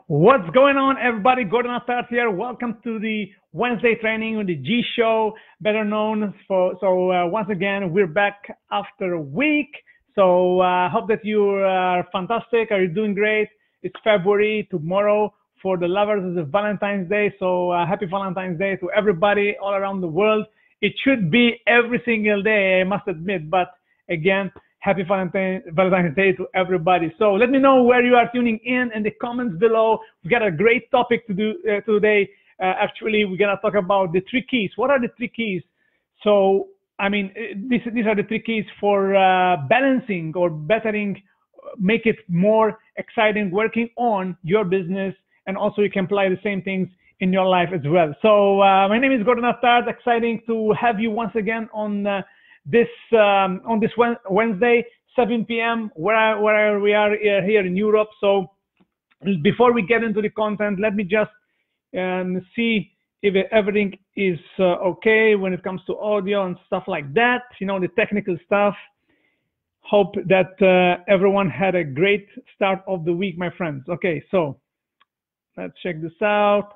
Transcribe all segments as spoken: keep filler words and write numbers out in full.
What's going on, everybody? Gordon Attard here. Welcome to the Wednesday training with the G Show, better known for. So uh, once again, we're back after a week. So I uh, hope that you are fantastic. Are you doing great? It's February. Tomorrow for the lovers is Valentine's Day. So uh, happy Valentine's Day to everybody all around the world. It should be every single day, I must admit. But again, happy Valentine, Valentine's Day to everybody. So let me know where you are tuning in in the comments below. We've got a great topic to do uh, today. Uh, actually, we're going to talk about the three keys. What are the three keys? So, I mean, these, these are the three keys for uh, balancing or bettering, make it more exciting, working on your business. And also you can apply the same things in your life as well. So uh, my name is Gordon Attard. Exciting to have you once again on uh, this um, on this Wednesday, seven p m where where we are here in Europe. So before we get into the content, let me just um, see if everything is uh, okay when it comes to audio and stuff like that. You know, the technical stuff. Hope that uh, everyone had a great start of the week, my friends. Okay, so let's check this out.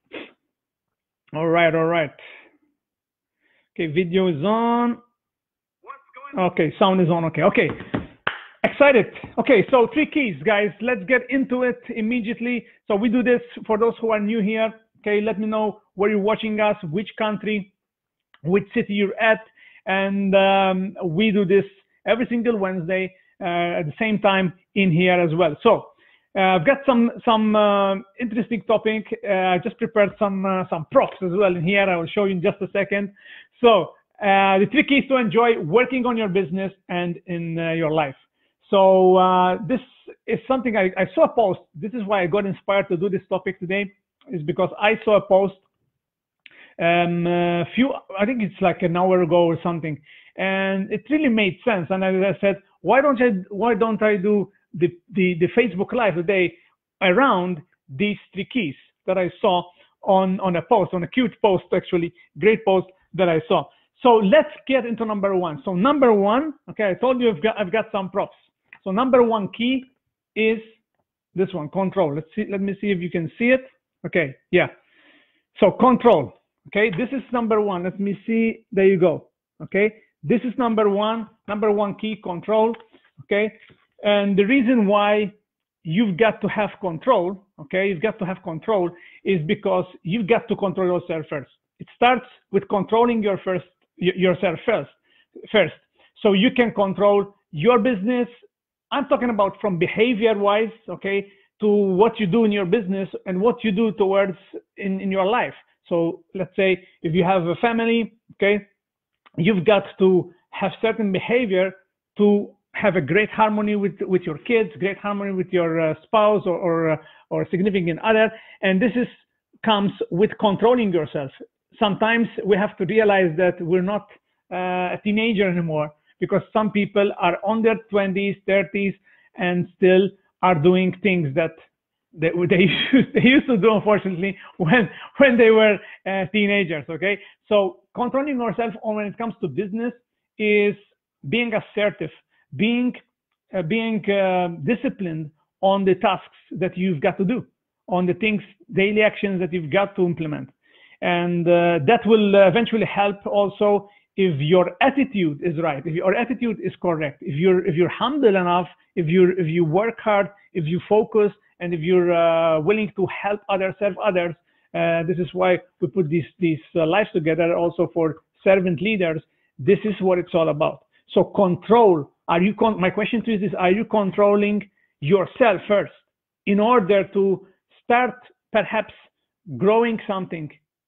All right, all right. Okay, video is on. Okay, sound is on. Okay, okay. Excited. Okay, so three keys, guys. Let's get into it immediately. So we do this for those who are new here. Okay, let me know where you're watching us, which country, which city you're at, and um, we do this every single Wednesday uh, at the same time in here as well. So uh, I've got some some uh, interesting topic. Uh, I just prepared some uh, some props as well in here. I will show you in just a second. So. Uh, the three keys to enjoy working on your business and in uh, your life. So uh, this is something I, I saw a post. This is why I got inspired to do this topic today, is because I saw a post um, a few, I think it's like an hour ago or something, and it really made sense. And as I said, why don't I why don't I do the the, the Facebook Live today around these three keys that I saw on on a post, on a cute post actually, great post that I saw. So let's get into number one. So number one, okay, I told you I've got I've got some props. So number one key is this one, control. Let's see. Let me see if you can see it. Okay, yeah. So control. Okay, this is number one. Let me see. There you go. Okay, this is number one. Number one key, control. Okay, and the reason why you've got to have control, okay, you've got to have control, is because you've got to control yourself first. It starts with controlling your first. yourself first first so you can control your business. I'm talking about from behavior wise, okay, to what you do in your business and what you do towards in in your life. So let's say if you have a family, okay, you've got to have certain behavior to have a great harmony with with your kids, great harmony with your uh, spouse or or, uh, or significant other, and this is comes with controlling yourself. Sometimes we have to realize that we're not uh, a teenager anymore, because some people are on their twenties, thirties, and still are doing things that they, they, used, they used to do, unfortunately, when, when they were uh, teenagers, okay? So controlling yourself when it comes to business is being assertive, being, uh, being uh, disciplined on the tasks that you've got to do, on the things, daily actions that you've got to implement. And uh, that will uh, eventually help also if your attitude is right, if your attitude is correct, if you're if you're humble enough, if you if you work hard, if you focus, and if you're uh, willing to help others, serve others. Uh, this is why we put these these uh, lives together also for servant leaders. This is what it's all about. So control. Are you? Con my question to you is: are you controlling yourself first in order to start perhaps growing something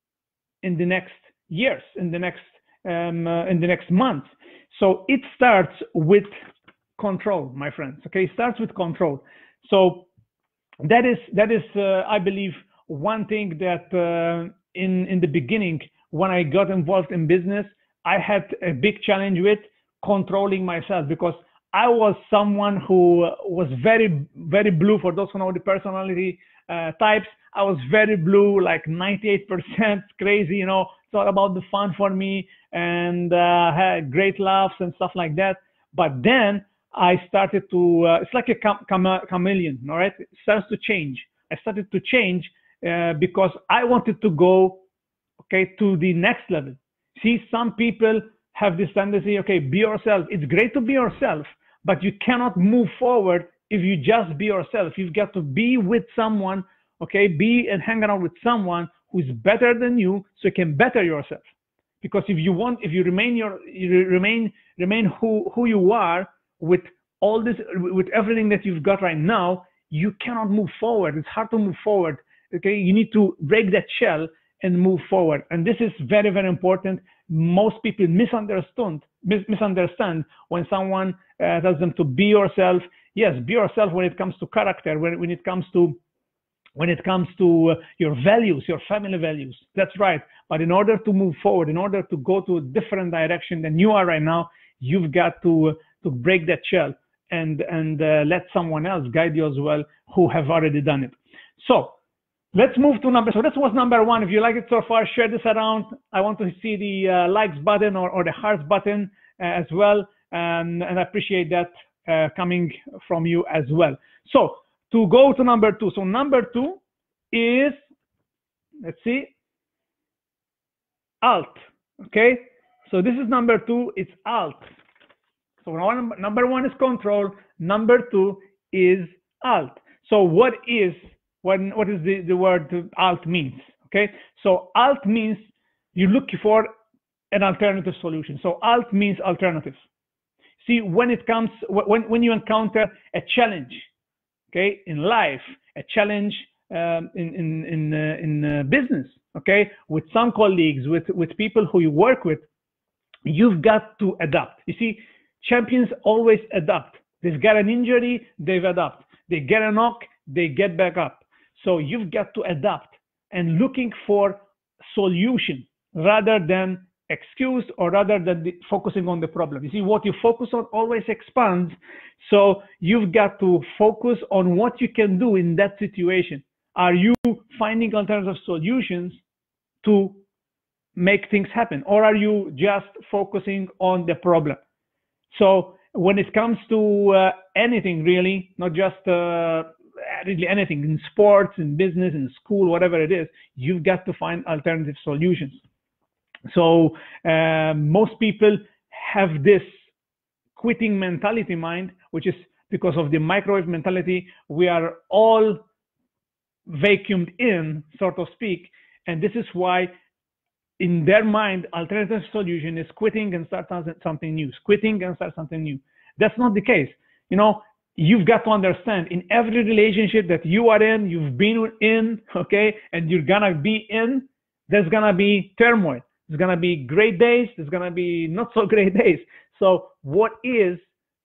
in the next years, in the next um, uh, in the next months? So it starts with control, my friends. Okay, it starts with control. So that is that is uh, I believe one thing that uh, in in the beginning, when I got involved in business, I had a big challenge with controlling myself, because I was someone who was very very blue. For those who know the personality uh, types, I was very blue, like ninety-eight percent crazy, you know, it's all about the fun for me, and uh, had great laughs and stuff like that. But then I started to, uh, it's like a chame chameleon, all right? It starts to change. I started to change uh, because I wanted to go, okay, to the next level. See, some people have this tendency, okay, be yourself. It's great to be yourself, but you cannot move forward if you just be yourself. You've got to be with someone, okay, be and hang around with someone who's better than you so you can better yourself. Because if you want, if you remain your, you remain, remain who, who you are with all this, with everything that you've got right now, you cannot move forward. It's hard to move forward. Okay. You need to break that shell and move forward. And this is very, very important. Most people misunderstand, mis misunderstand when someone uh, tells them to be yourself. Yes, be yourself when it comes to character, when, when it comes to when it comes to uh, your values, your family values. That's right. But in order to move forward, in order to go to a different direction than you are right now, you've got to, uh, to break that shell and, and uh, let someone else guide you as well who have already done it. So let's move to number, so that was number one. If you like it so far, share this around. I want to see the uh, likes button or, or the hearts button uh, as well. Um, and I appreciate that uh, coming from you as well. So to go to number two. So number two is, let's see, alt. Okay. So this is number two, it's alt. So number one is control. Number two is alt. So what is, what, what is the, the word alt means? Okay. So alt means you look for an alternative solution. So alt means alternatives. See, when it comes, when, when you encounter a challenge, okay, in life, a challenge um, in in in, uh, in uh, business, okay, with some colleagues, with with people who you work with, you've got to adapt. You see, champions always adapt. They've got an injury, they've adapt. They get a knock, they get back up. So you've got to adapt and looking for solution rather than excuse or rather than the, focusing on the problem. You see, what you focus on always expands. So you've got to focus on what you can do in that situation. Are you finding alternative solutions to make things happen, or are you just focusing on the problem? So when it comes to uh, anything really, not just uh, really anything in sports, in business, in school, whatever it is, you've got to find alternative solutions. So uh, most people have this quitting mentality mind, which is because of the microwave mentality. We are all vacuumed in, so to speak, and this is why in their mind, alternative solution is quitting and start something new, quitting and start something new. That's not the case. You know, you've got to understand in every relationship that you are in, you've been in, okay, and you're gonna be in, there's gonna be turmoil. There's gonna be great days. There's gonna be not so great days. So what is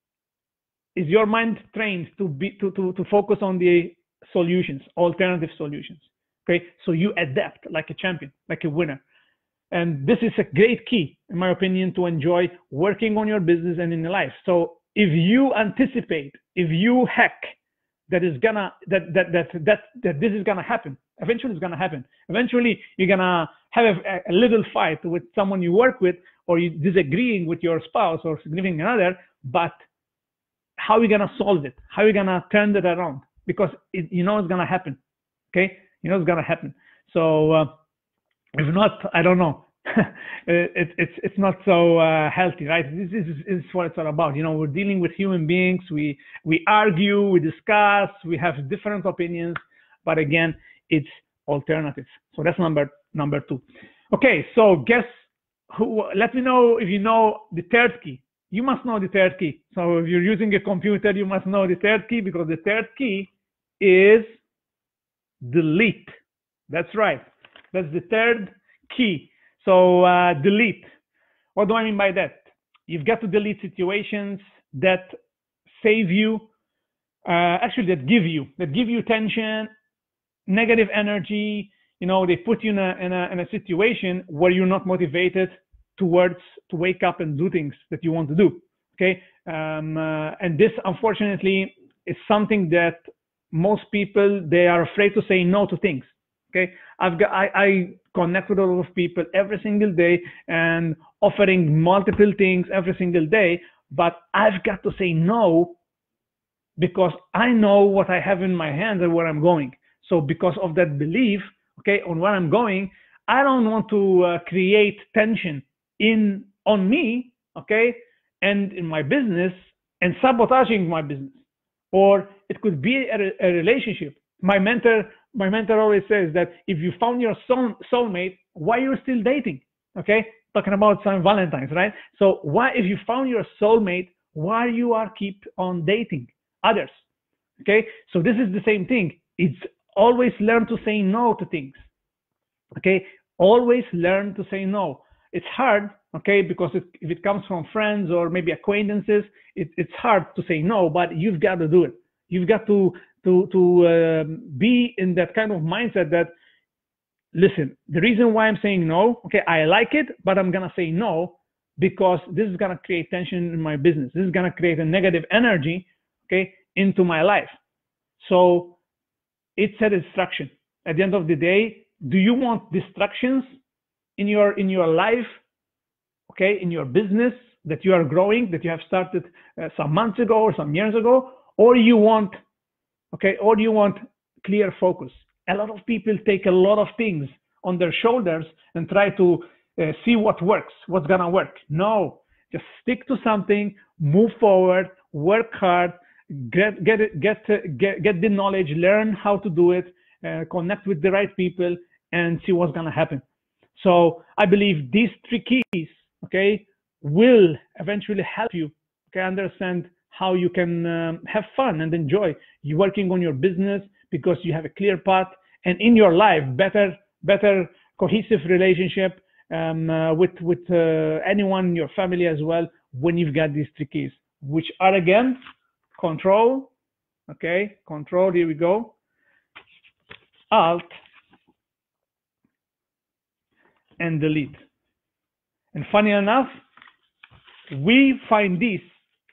is your mind trained to be to to to focus on the solutions, alternative solutions? Okay, so you adapt like a champion, like a winner, and this is a great key, in my opinion, to enjoy working on your business and in your life. So if you anticipate, if you hack that is gonna that that that that that this is gonna happen. Eventually, it's gonna happen. Eventually, you're gonna have a, a little fight with someone you work with, or you disagreeing with your spouse or significant other. But how are you gonna solve it? How are you gonna turn that around? Because it, you know it's gonna happen. Okay, you know it's gonna happen. So uh, if not, I don't know. it, it's it's not so uh, healthy, right? This is, this is what it's all about. You know, we're dealing with human beings. We we argue, we discuss, we have different opinions, but again, it's alternatives. So that's number number two. Okay, so guess who? Let me know if you know the third key. You must know the third key. So if you're using a computer, you must know the third key, because the third key is delete. That's right. That's the third key. So uh, delete. What do I mean by that? You've got to delete situations that save you, uh, actually that give you, that give you tension, negative energy. You know, they put you in a, in a, in a situation where you're not motivated towards to wake up and do things that you want to do. Okay. Um, uh, and this, unfortunately, is something that most people, they are afraid to say no to things. Okay. I've got, I, I connect with a lot of people every single day and offering multiple things every single day, but I've got to say no because I know what I have in my hands and where I'm going. So because of that belief, okay, on where I'm going, I don't want to uh, create tension in on me, okay, and in my business and sabotaging my business. Or it could be a, a relationship. My mentor, my mentor always says that if you found your soul, soulmate, why are you still dating? Okay, talking about Saint Valentine's, right? So why, if you found your soulmate, why you are keep on dating others? Okay, so this is the same thing. It's always learn to say no to things. Okay, always learn to say no. It's hard, okay, because it, if it comes from friends or maybe acquaintances, it, it's hard to say no, but you've got to do it. You've got to to to um, be in that kind of mindset that, listen, the reason why I'm saying no, okay, I like it, but I'm gonna say no because this is gonna create tension in my business. This is gonna create a negative energy, okay, into my life. So it's a distraction. At the end of the day, do you want distractions in your in your life, okay, in your business that you are growing, that you have started uh, some months ago or some years ago, or you want, okay, or you want clear focus? A lot of people take a lot of things on their shoulders and try to uh, see what works, what's gonna work. No, just stick to something, move forward, work hard, get get get get, get the knowledge, learn how to do it, uh, connect with the right people, and see what's gonna happen. So I believe these three keys, okay, will eventually help you, okay, understand how you can um, have fun and enjoy you working on your business because you have a clear path, and in your life, better better cohesive relationship um, uh, with with uh, anyone in your family as well when you've got these three keys, which are again control, okay, control. Here we go. Alt and delete. And funny enough, we find these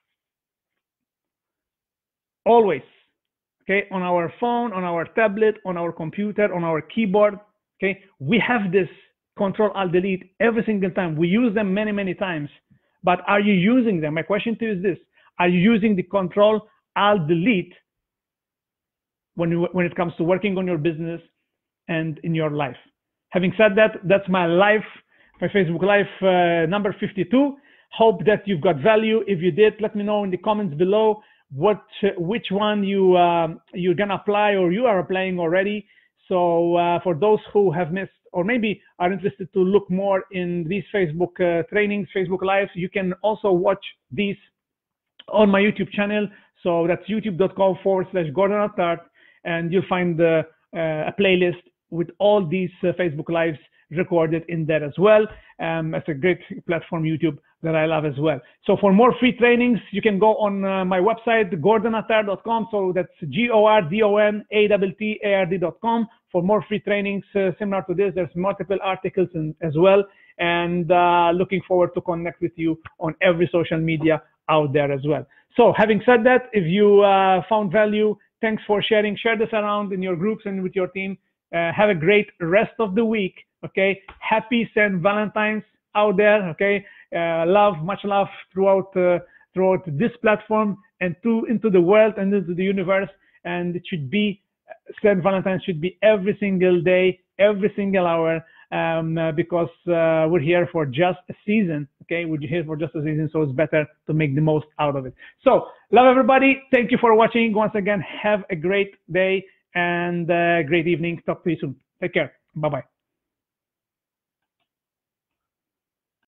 always, okay, on our phone, on our tablet, on our computer, on our keyboard, okay. We have this control alt delete every single time. We use them many, many times, but are you using them? My question to you is this: are you using the control alt delete when you, when it comes to working on your business and in your life? Having said that, that's my live, my Facebook Live uh, number fifty-two. Hope that you've got value. If you did, let me know in the comments below what which one you um, you're gonna apply or you are applying already. So uh, for those who have missed or maybe are interested to look more in these Facebook uh, trainings, Facebook Lives, you can also watch these on my YouTube channel. So that's youtube.com forward slash Gordon Attard, and you'll find uh, uh, a playlist with all these uh, Facebook Lives recorded in there as well. Um, it's a great platform, YouTube, that I love as well. So for more free trainings, you can go on uh, my website, gordon attard dot com. So that's G O R D O N A T T A R D dot com. For more free trainings uh, similar to this, there's multiple articles in, as well. And uh, looking forward to connect with you on every social media out there as well. So having said that, if you uh, found value, thanks for sharing. Share this around in your groups and with your team. Uh, have a great rest of the week. Okay. Happy Saint Valentine's out there. Okay. Uh, love, much love throughout uh, throughout this platform and to into the world and into the universe. And it should be Saint Valentine's should be every single day, every single hour, um, uh, because uh, we're here for just a season. Okay, we're here for just a season, so it's better to make the most out of it. So love everybody. Thank you for watching. Once again, have a great day and uh, great evening. Talk to you soon. Take care. Bye bye.